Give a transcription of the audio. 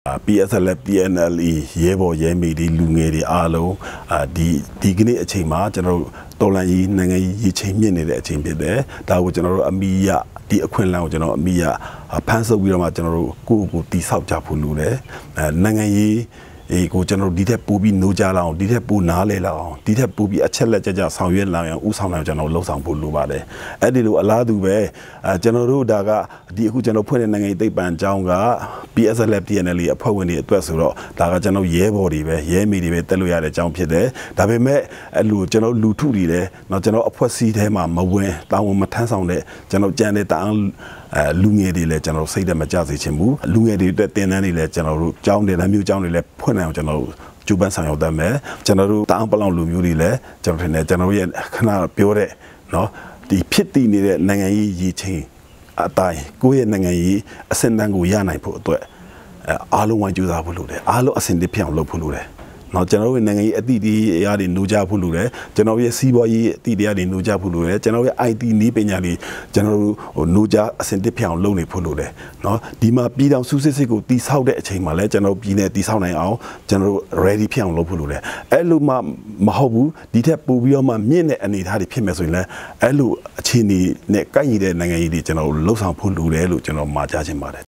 PSLF PNLE ရဲဘော်ရဲမိတွေလူငယ်တွေအားလုံးဒီကနေ့အချိန်မှာကျွန်တော်တို့တော်လှန်ရေးနိုင်ငံရေးချိန်မြင့်နေတဲ့အချိန်ဖြစ်တယ်ဒါကိုကျွန်တော်တို့အမိရဒီအခွင့်အလမ်းကိုကျွန်တော်အမိရဖမ်းဆုပ်ပြီးတော့မှကျွန်တော်တို့ကိုတီဆောက်ကြဖို့လိုတယ်နိုင်ငံရေးကိုကျွန်တော်ဒီထက်ပိုပြီးနိုးကြလာအောင်ဒီထက်ပိုနားလဲလာအောင်ဒီထက်ပိုပြီးအချက်လက်ကြဆောင်ရွက်လာအောင်ဥဆောင်နိုင်ကျွန်တော်လှုပ်ဆောင်ဖို့လိုပါတယ်အဲ့ဒီလိုအလားတူပဲကျွန်တော်တို့ဒါကဒီအခုကျွန်တော်ဖွင့်တဲ့နိုင်ငံရေးသိပ္ပံကျောင်းက PSLF PNLE အဖွဲ့ဝင်တွေအတွက်ဆိုတော့ဒါကကျွန်တော်ရဲဘော်တွေပဲရဲမိတွေပဲတက်လို့ရတဲ့အကြောင်းဖြစ်တယ်ဒါပေမဲ့အဲ့လိုကျွန်တော်လူထုတွေလည်းတော့ကျွန်တော်အဖွဲ့အစည်းထဲမှာမဝင်တာဝန်မထမ်းဆောင်တဲ့ကျွန်တော်ကြံတဲ့တာအောင်လူငယ်တွေလည်းကျွန်တော်စိတ်ဓာတ်မကြစေချင်ဘူးလူငယ်တွေအတွက်တင်တန်းတွေလည်းကျွန်တော်တို့ကျောင်းတွေလည်းမျိုးကျောင်းတွေလည်းဖွင့်နိုင်အောင်ကျွန်တော်တို့ကျူပန်းဆောင်ရောက်တတ်မယ်ကျွန်တော်တို့တာအောင်ပလောင်လူမျိုးတွေလည်းကျွန်တော်ထင်တယ်ကျွန်တော်ရဲ့ခဏပြောတဲ့เนาะဒီဖြစ်တည်နေတဲ့နိုင်ငံရေးရည်ချင်းအတိုင်းကိုယ့်ရဲ့နိုင်ငံရေးအစင်တန်းကိုရနိုင်ဖို့အတွက်အားလုံးဝိုင်းကြိုးစားဖို့လိုတယ်အားလုံးအစင်တစ်ဖြစ်အောင်လုပ်ဖို့လိုတယ်နော်ကျွန်တော်တို့နိုင်ငံရေးအသည့်တရားတွေနှိုးကြဖို့လိုတယ်ကျွန်တော်ရဲ့စီးပွားရေးအသည့်တရားတွေနှိုးကြဖို့လိုတယ်ကျွန်တော်ရဲ့ IT နည်းပညာတွေကျွန်တော်တို့နှိုးကြအစင်တစ်ဖြစ်အောင်လုပ်နေဖို့လိုတယ်နော်ဒီမှာပြည်တော်စုစစ်စစ်ကိုတီဆောက်တဲ့အချိန်မှာလည်းကျွန်တော်ပြည်နယ်တီဆောက်နိုင်အောင်ကျွန်တော်တို့ ready ဖြစ်အောင်လုပ်ဖို့လိုတယ်အဲ့လိုမှမဟုတ်ဘူးဒီထက်ပိုပြီးတော့မှမြင့်တဲ့အနေအထားတွေဖြစ်မယ်ဆိုရင်လည်းအဲ့လိုအခြေအနေနဲ့ကိုက်ညီတဲ့နိုင်ငံရေးတွေကျွန်တော်လှုပ်ဆောင်ဖို့လိုတယ်လို့ကျွန်တော်မှာကြားချင်ပါတယ်